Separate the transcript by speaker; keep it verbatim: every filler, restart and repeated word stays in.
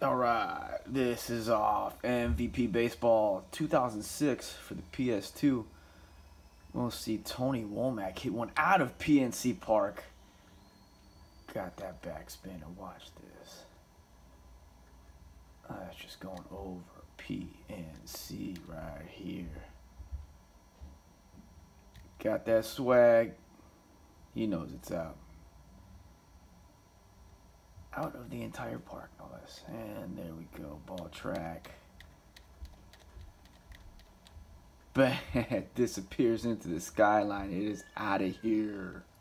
Speaker 1: All right, this is off M V P Baseball two thousand six for the P S two. We'll see Tony Womack hit one out of P N C Park. Got that backspin and watch this. Uh, that's just going over P N C right here. Got that swag. He knows it's out. Out of the entire park, no less. And there we go, ball track. Bat disappears into the skyline. It is out of here.